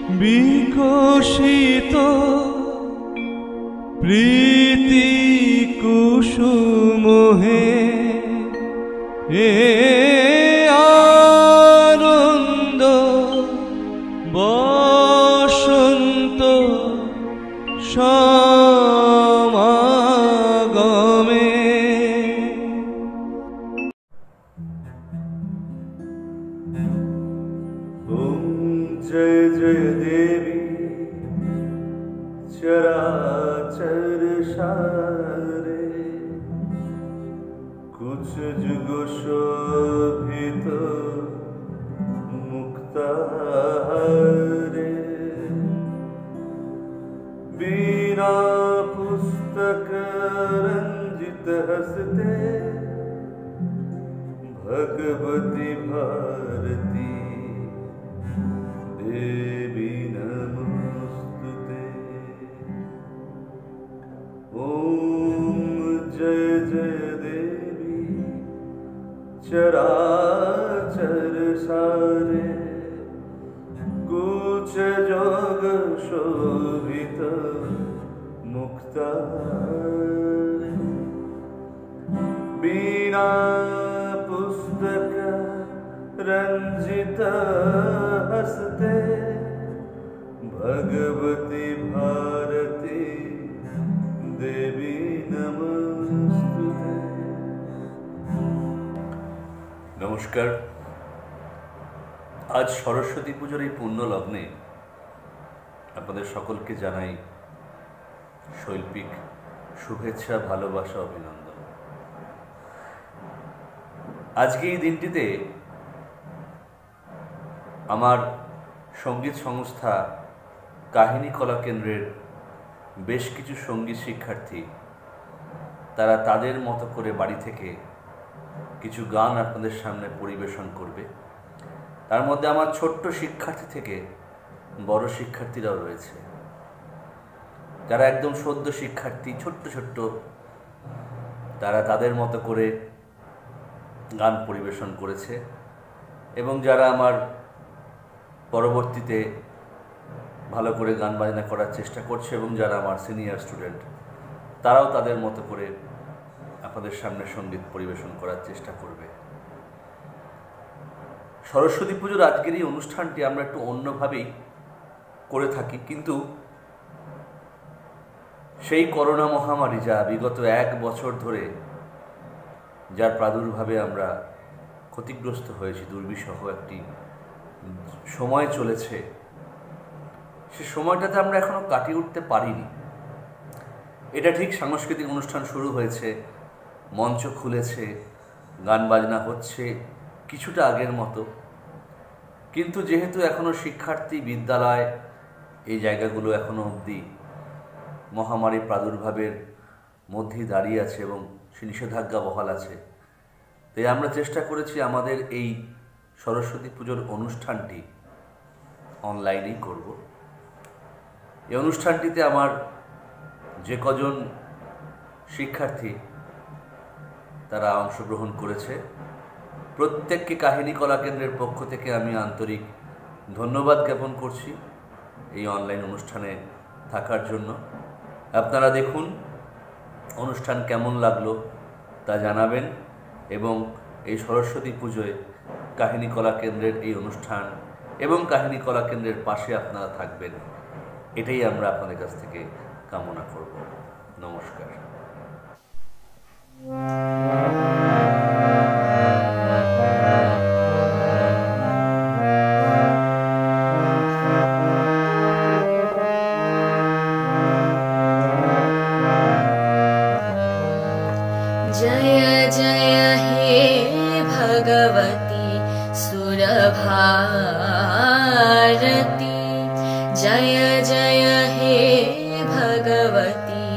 বিকশিত প্রীতি কুসুমহে এ আনন্দ বসন্ত সমাগমে। जय जय देवी चराचर सारे, कुछ जुग शोभित मुक्ताहारे। बीना पुस्तक रंजित हस्ते, भगवती भारती देवी नमोस्तुते। ओम जय जय देवी चराचर सारे, कुछ जोग शोभित मुक्ताहारे। बीना पुस्तक रंजित हस्ते, भगवती भारती देवी नमोस्तुते। नमस्कार। आज सरस्वती पूजोर এই পূর্ণ লগ্নে আপনাদের সকলকে জানাই শৈল্পিক শুভেচ্ছা, ভালোবাসা, অভিনন্দন। আজকে এই দিনটিতে আমার সঙ্গীত সংস্থা কাহিনী কলা কেন্দ্রের বেশ কিছু সঙ্গীত শিক্ষার্থী তারা তাদের মতো করে বাড়ি থেকে কিছু গান আপনাদের সামনে পরিবেশন করবে। তার মধ্যে আমার ছোট্ট শিক্ষার্থী থেকে বড় শিক্ষার্থীরাও রয়েছে, যারা একদম সদ্য শিক্ষার্থী, ছোট্ট ছোট্ট, তারা তাদের মতো করে গান পরিবেশন করেছে। এবং যারা আমার পরবর্তীতে ভালো করে গান বাজনা করার চেষ্টা করছে এবং যারা আমার সিনিয়র স্টুডেন্ট, তারাও তাদের মতো করে আপনাদের সামনে সঙ্গীত পরিবেশন করার চেষ্টা করবে। সরস্বতী পুজোর আজকের এই অনুষ্ঠানটি আমরা একটু অন্যভাবেই করে থাকি, কিন্তু সেই করোনা মহামারী যা বিগত 1 বছর ধরে যার প্রাদুর্ভাবে আমরা ক্ষতিগ্রস্ত হয়েছি, দুর্বিষহ একটি সময় চলেছে, সে সময়টাতে আমরা এখনো কাটিয়ে উঠতে পারিনি। এটা ঠিক সাংস্কৃতিক অনুষ্ঠান শুরু হয়েছে, মঞ্চ খুলেছে, গান বাজনা হচ্ছে কিছুটা আগের মতো, কিন্তু যেহেতু এখনো শিক্ষার্থী, বিদ্যালয়, এই জায়গাগুলো এখনো অবধি মহামারী প্রাদুর্ভাবের মধ্যেই দাঁড়িয়ে আছে এবং সে নিষেধাজ্ঞা বহাল আছে, তাই আমরা চেষ্টা করেছি আমাদের এই সরস্বতী পুজোর অনুষ্ঠানটি অনলাইনেই করব। এই অনুষ্ঠানটিতে আমার যে কজন শিক্ষার্থী তারা অংশগ্রহণ করেছে, প্রত্যেককে কাহিনী কলা কেন্দ্রের পক্ষ থেকে আমি আন্তরিক ধন্যবাদ জ্ঞাপন করছি এই অনলাইন অনুষ্ঠানে থাকার জন্য। আপনারা দেখুন অনুষ্ঠান কেমন লাগলো তা জানাবেন এবং এই সরস্বতী পুজোয় কাহিনী কলা কেন্দ্রের এই অনুষ্ঠান এবং কাহিনী কলা কেন্দ্রের পাশে আপনারা থাকবেন, এটাই আমরা আপনাদের কাছ থেকে কামনা করব। নমস্কার। जय जय हे भगवती सुरभारती, जय जय हे भगवती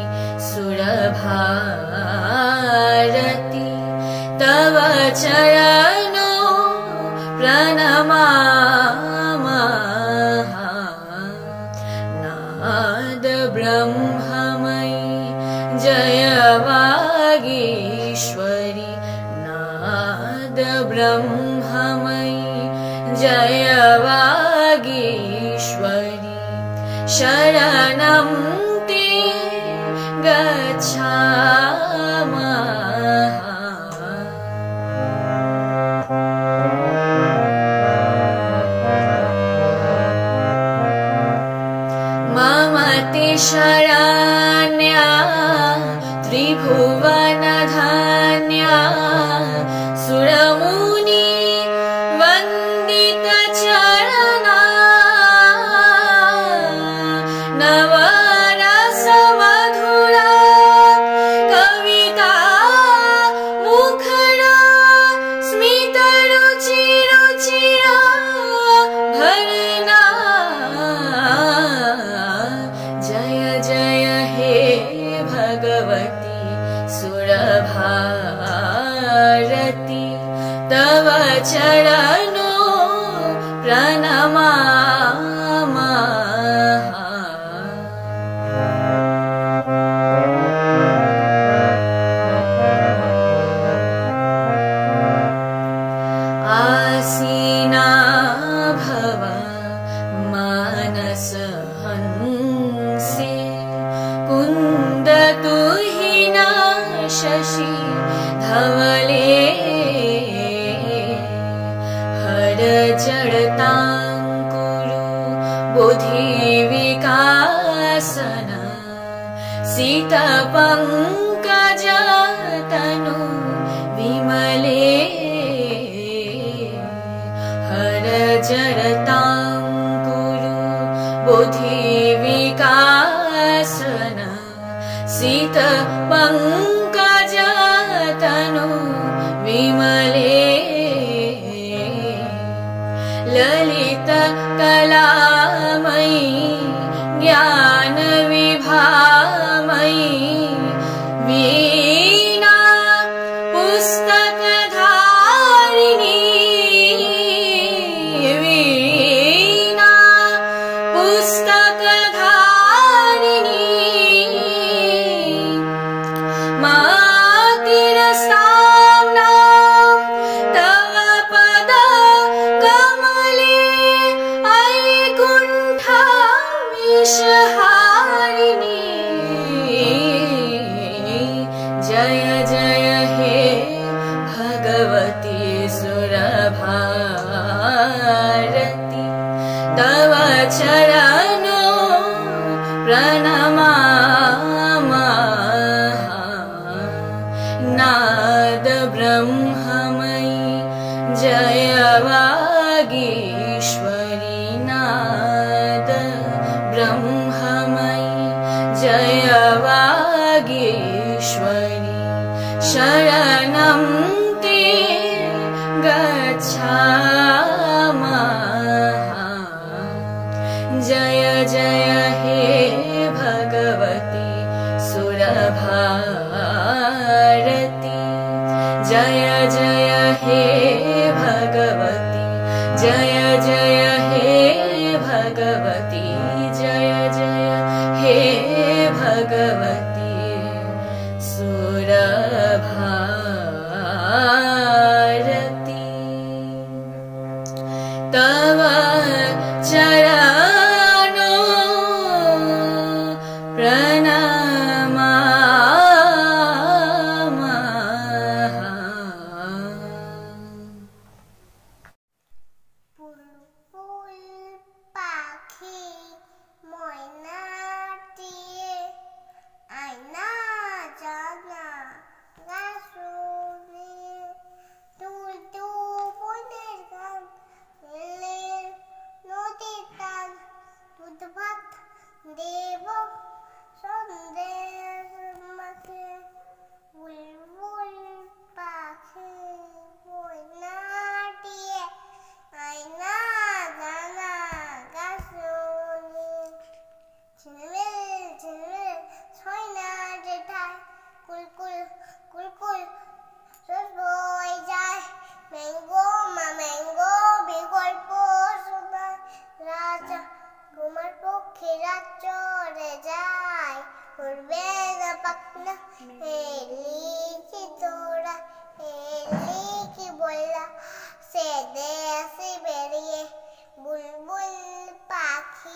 सुरभारती। तव चरणों प्रणमामः, नाद ब्रह्ममयी जय वागीश्वरी, नाद ब्रह्ममयी जय वागीश्वरी। शरणं ते गच्छामः। मम ते शरण्या त्रिभुवनधन्या सुरमुनि वन्दितचरणा नवरसमधुरा कविता मुखरा स्मितरुचिरुचिरा भरना। जय जय हे भगवती सुरभारती तव चरणों प्रणमामः। आसीना भव मानसहंसे कुन्दतुहिना शशि धवले हर जड़तांकुरु बुद्धिविकासन सितपङ्कजतनु विमले हर जड़तांकुरु बुद्धिविकासन सितपङ्कजतनु विमले ललित कलामयी ज्ञान विभामयी वीणा पुस्तकधारिणी वीणा पुस्तकधारिणी मातिरसाम्ना तव पद कमले ऐकुण्ठ विषहारिणी। जय जय हे भगवती सुरभारती तव चरणों प्रणमामः। नाद ब्रह्ममयी जय वागीश्वरी नाद ब्रह्ममयी जय वागीश्वरी शरणं ते गच्छामः। जय जय हे भगवती सुरभारती जय जय हे भगवती जय जय हे भगवती जय जय हे भगवती सुरभारती तव चरणों प्रणमामः। বুলবুল পাখি ময়না দিয়ে আয়না জানা গাছুনি তুলতু বনের গান নীলের নদীর টান দুধ ভাত দেব সন্দেশ মাখে বুলবুল পাখি ময়না দিয়ে আয়না জানা গাছুনি ঝিলমিল ঝিলমিল ছয়না যেটায় কুলকুল কুলকুল রোজ বয়ে যায় ম্যাঙ্গো মা ম্যাঙ্গো বিকল্প শোনায় রাজা ঘুমার পক্ষে রাত চড়ে যায় উড়বে না পাখনা এলি তোরা এলি কি বললা সে দেশে বেরিয়ে বুলবুল পাখি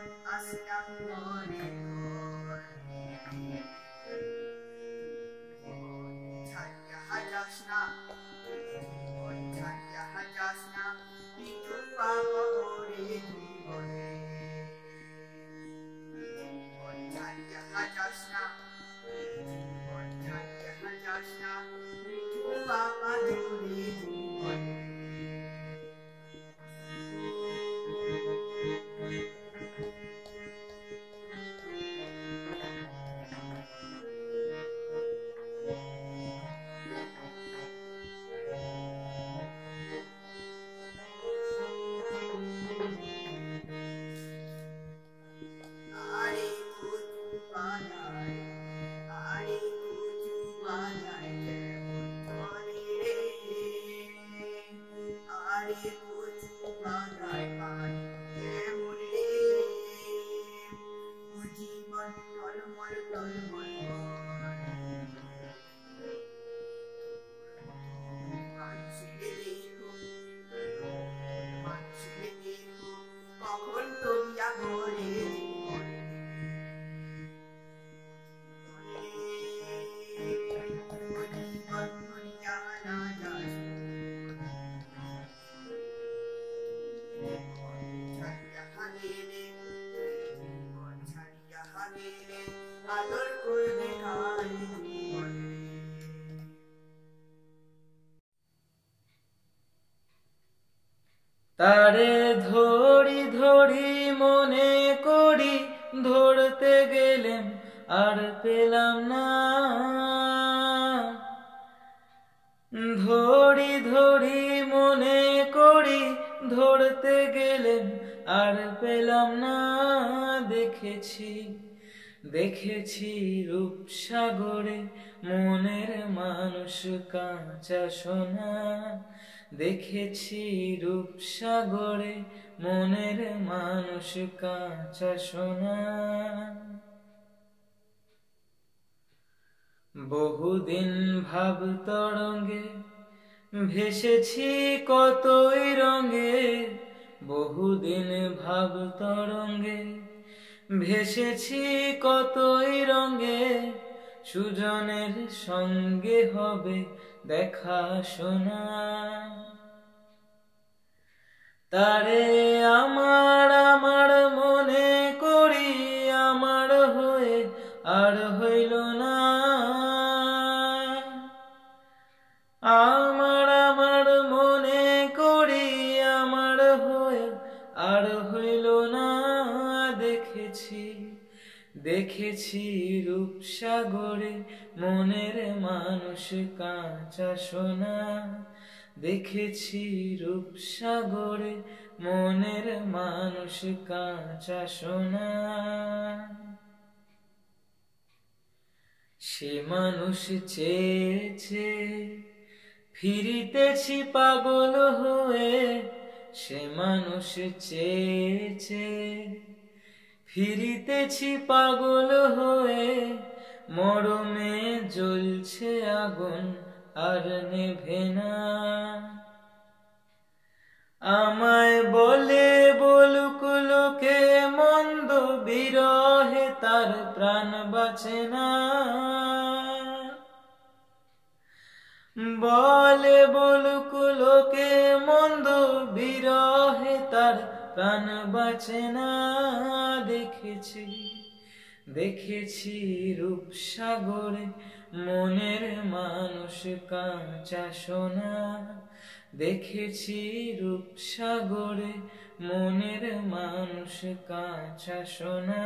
আসলাম মনে ছাড়িয়া হাজাস না ছাড়িয়া হাজাস না কিছু পাওয়া করে জীবনে ছাড়িয়া হাজাস না ছাড়িয়া হাজাস না কিছু পাওয়া করে জীবনে তারে ধরি ধরি মনে করি ধরতে গেলেন আর পেলাম না ধরি ধরি মনে করি ধরতে গেলেন আর পেলাম না দেখেছি দেখেছি রূপসাগরে মনের মানুষ কাঁচা সোনা দেখেছি রূপসাগরে মনের মানুষ কাঁচা সোনা বহুদিন ভাব তরঙ্গে ভেসেছি কতই রঙে বহুদিন ভাব তরঙ্গে ভেসেছি কতই রঙে সুজনের সঙ্গে হবে দেখা শোনা তারে আমার আমার মনে করি আমার হয়ে আর হইল না আমার আমার মনে করি আমার হয়ে আর হইল না দেখেছি দেখেছি রূপসাগরে মনের মানুষ কাঁচা সোনা দেখেছি রূপসাগরে মনের মানুষ কাঁচা সোনা সে মানুষ চেয়েছে ফিরিতেছি পাগল হয়ে সে মানুষ চেয়েছে ফিরিতেছি পাগল হয়ে মরমে জ্বলছে আগুন আর নেভে না আমায় বলে বলুক লোকে মন্দ বিরহে তার প্রাণ বাঁচে না বলে বলুক লোকে মন্দ বিরহে তার প্রাণ বাঁচে না দেখেছি দেখেছি রূপসাগরে মনের মানুষ কাঁচা সোনা দেখেছি রূপসাগরে মনের মানুষ কাঁচা সোনা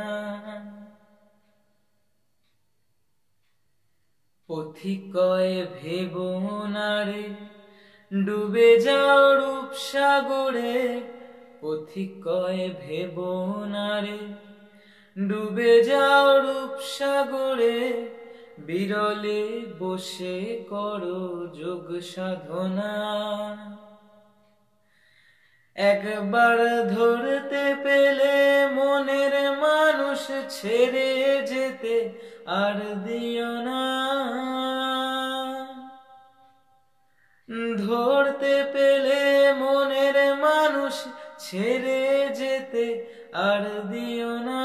পথিকয় ভেব নারে ডুবে যাও রূপসাগরে পথিকয় ভেব নারে ডুবে যাও রূপসাগরে বিরলে বসে করো যোগ সাধনা একবার ধরতে পেলে মনের মানুষ ছেড়ে যেতে আর দিও না ধরতে পেলে মনের মানুষ ছেড়ে যেতে আর দিও না।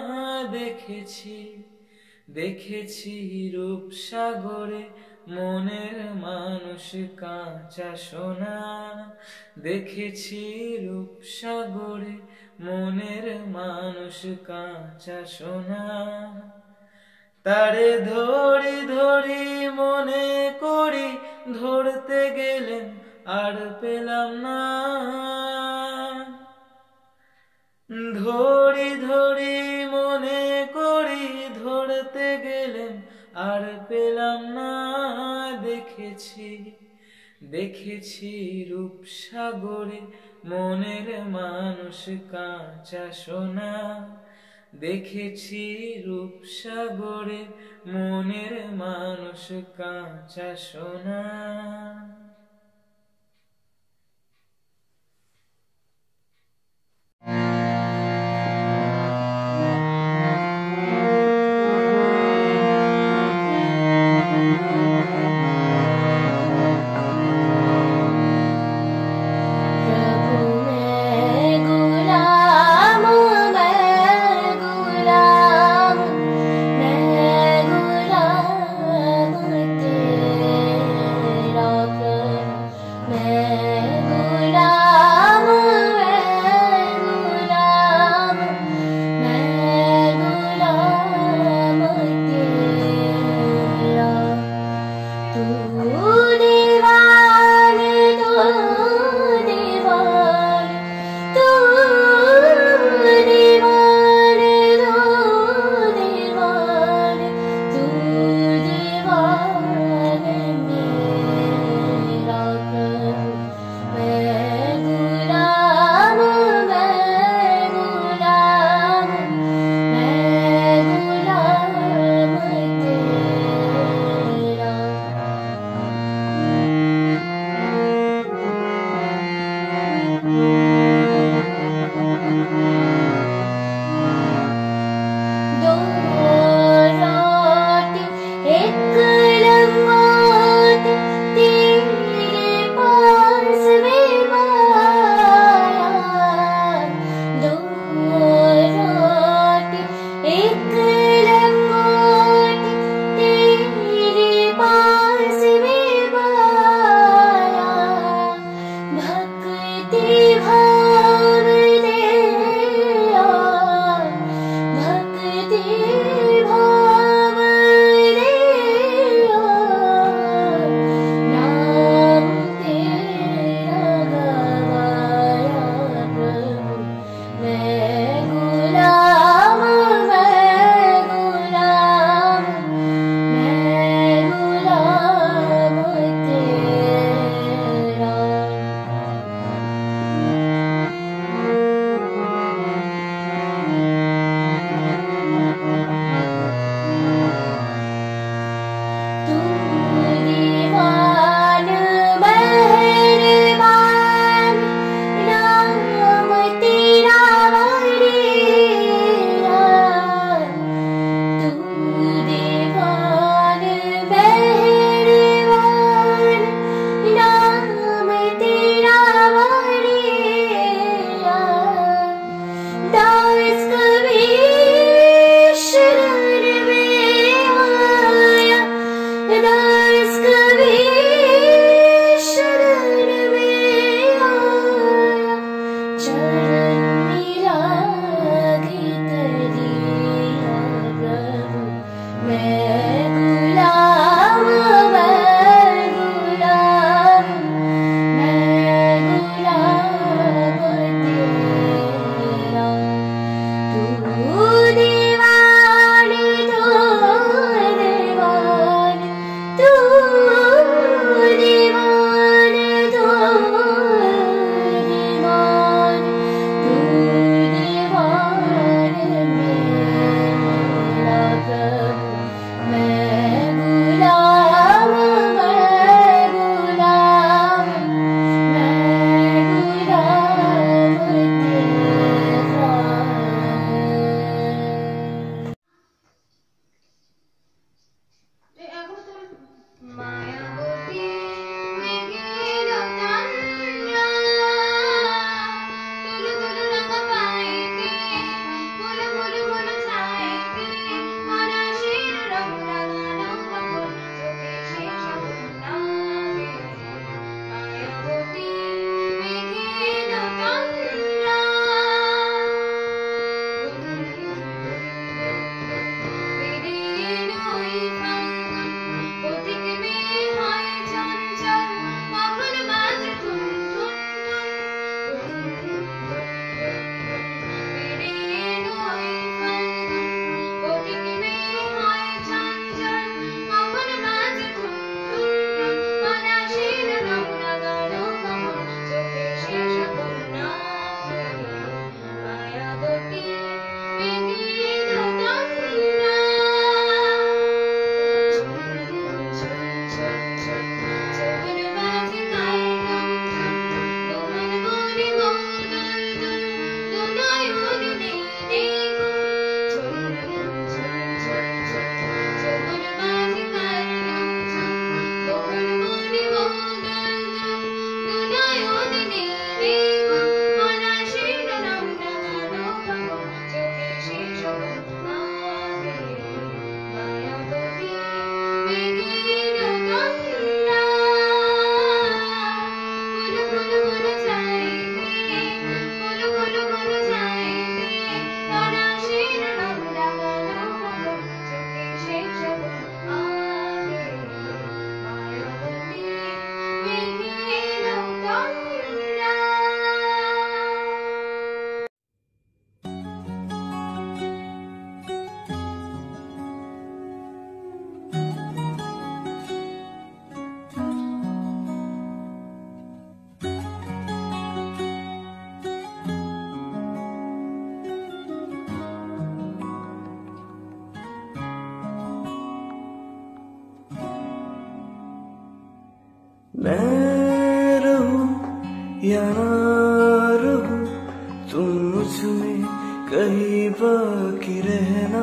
দেখেছি রূপসাগরে মনের মানুষ কাঁচা সোনা। দেখেছি রূপসাগরে মনের মানুষ কাঁচা সোনা। তারে ধরি মনে করি, ধরতে গেলেন আর পেলাম না। ধরি মনে করি, ধরতে গেলেন আর পেলাম না। দেখেছি রূপসাগরে মনের মানুষ কাঁচা সোনা। দেখেছি রূপসাগরে মনের মানুষ কাঁচা সোনা। तेरा मैं रहूं या ना रहूं, तुम मुझ में कहीं बाकी रहना।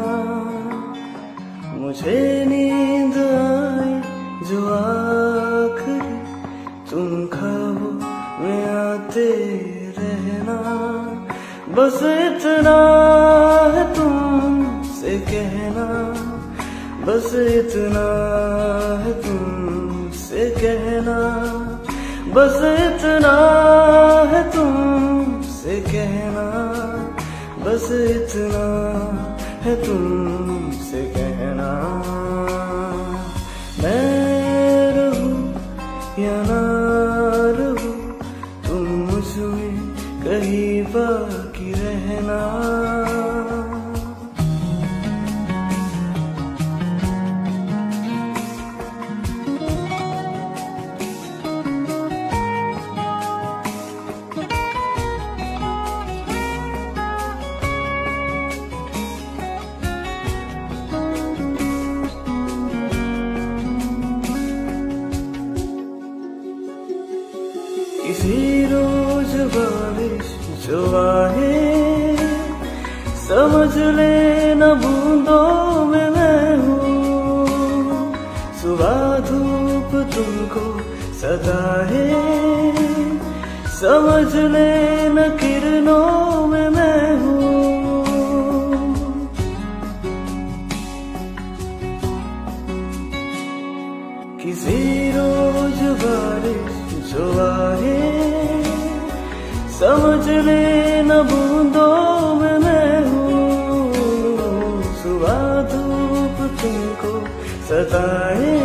मुझे नींद आए जो आखिरी, तुम ख्वाबों में आते रहना। बस इतना है तुमसे कहना, बस इतना है तुमसे कहना, बस इतना है तुमसे कहना, बस इतना है तुमसे कहना। मैं रहूं या ना रहूं, तुम मुझ में कहीं बाकी रहना। किसी रोज बारिश जो आए, समझ लेना बूंदों में मैं हूँ। सुबह धूप तुमको सताए, समझ लेना किरणों में मैं हूँ। किसी रोज बारिश जो आए, समझ लेना बूंदों में मैं हूँ। सुबह धूप तुमको सताए,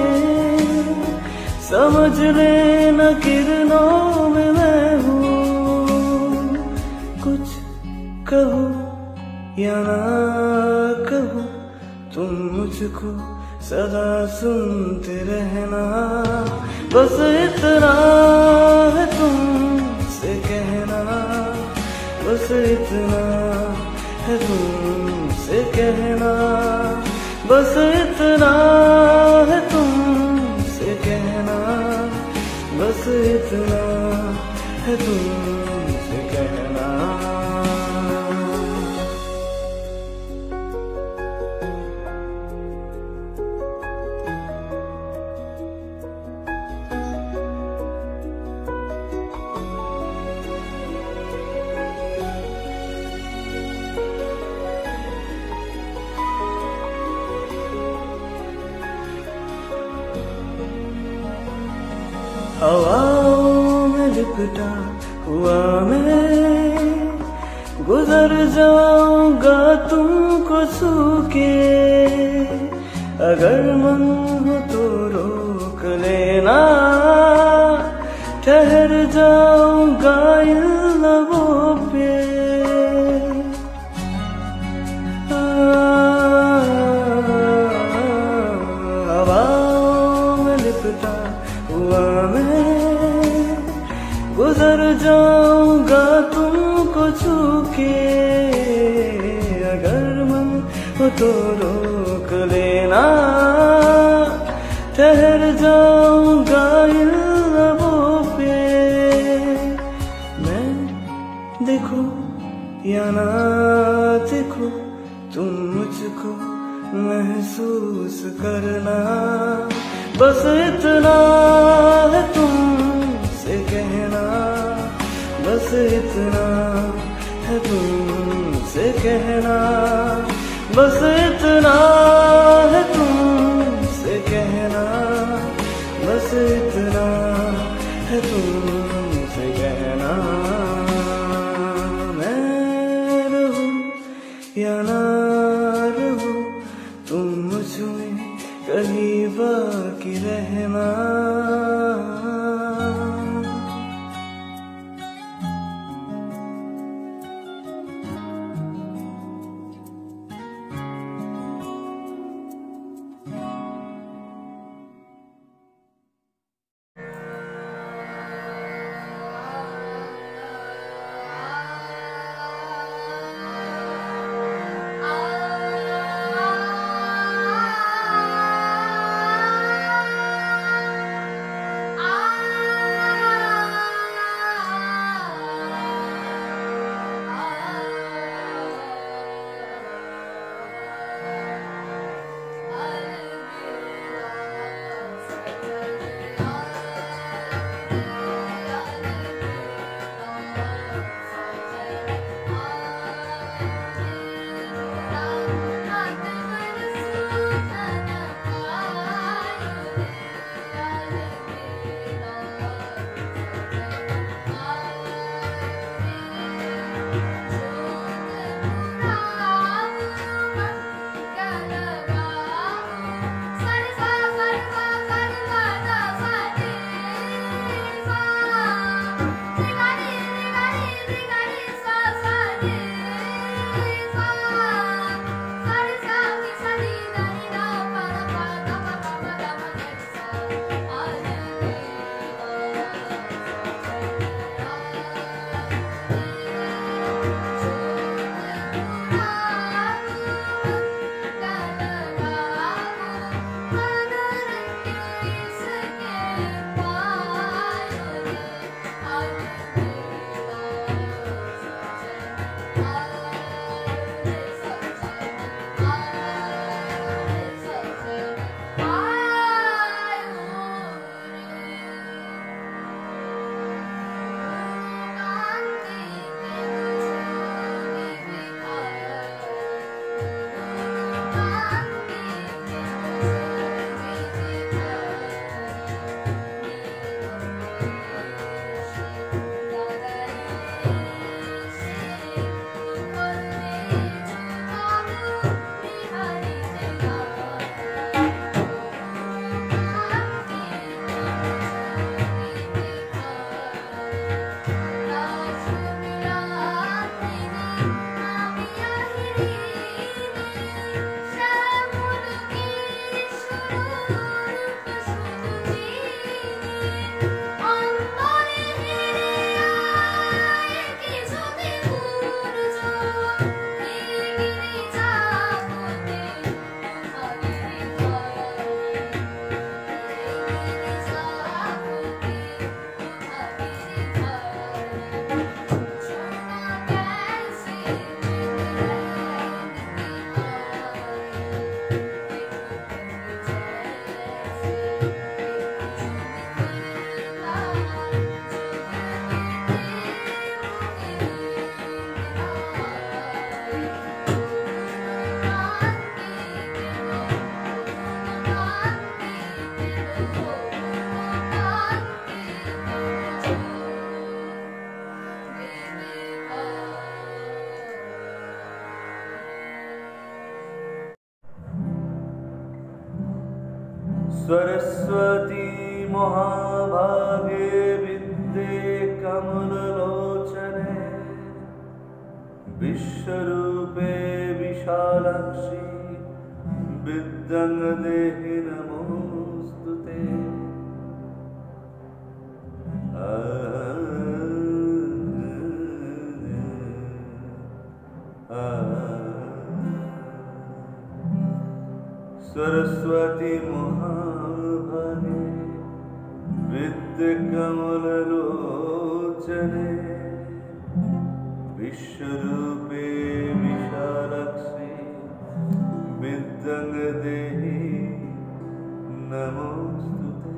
समझ लेना किरणों में मैं हूँ। कुछ कहो या ना कहो, तुम मुझको सदा सुनते रहना। बस इतना है तुमसे कहना, बस इतना है तुमसे कहना, बस इतना है तुमसे कहना, बस इतना है तुमसे कहना। हवाओं में लिपटा हुआ मैं, गुजर जाऊंगा तुमको छू के। अगर मन हो तो रोक लेना, ठहर जाऊंगा इन लबों पे। हवाओं में लिपटा हुआ मैं, गुजर जाऊंगा तुमको छू के। अगर मन हो तो रोक लेना, ठहर जाऊंगा इन लबों पे। मैं देखो या ना देखो, तुम मुझको महसूस करना। बस इतना है तुमसे कहना, बस इतना है तुमसे कहना, बस इतना है तुमसे कहना, बस इतना है तुमसे कहना। मैं रहूं या ना रहूं, तुम मुझ में कहीं बाकी रहना। सरस्वती महाभागे विद्ये कमललोचने विश्वरूपे विशालाक्षी विद्यां देहि नमोस्तुते। सरस्वती महाभागे विद्ये कमललोचने विश्वरूपे विशालाक्षी विद्यां देहि नमोस्तुते।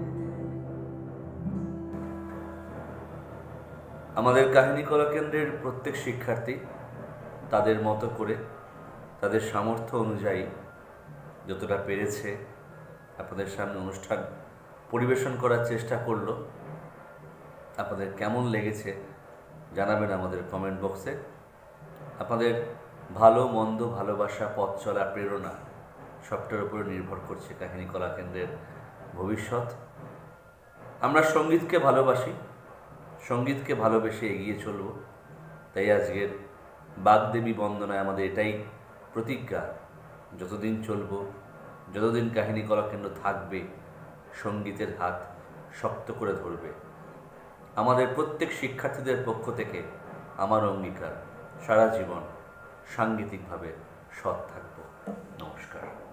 আমাদের কাহিনী কলা কেন্দ্রের প্রত্যেক শিক্ষার্থী তাদের মতো করে তাদের সামর্থ্য অনুযায়ী যতটা পেরেছে আপনাদের সামনে অনুষ্ঠান পরিবেশন করার চেষ্টা করলো। আপনাদের কেমন লেগেছে জানাবেন আমাদের কমেন্ট বক্সে। আপনাদের ভালো মন্দ, ভালোবাসা, পথ চলা, প্রেরণা সবটার উপরে নির্ভর করছে কাহিনী কলা কেন্দ্রের ভবিষ্যৎ। আমরা সঙ্গীতকে ভালোবাসি, সঙ্গীতকে ভালোবেসে এগিয়ে চলব। তাই আজকের বাগদেবী বন্দনায় আমাদের এটাই প্রতিজ্ঞা, যতদিন চলব, যতদিন কাহিনী কলা কেন্দ্র থাকবে, সঙ্গীতের হাত শক্ত করে ধরবে। আমাদের প্রত্যেক শিক্ষার্থীদের পক্ষ থেকে আমার অঙ্গীকার, সারা জীবন সাংগীতিকভাবে সৎ থাকব। নমস্কার।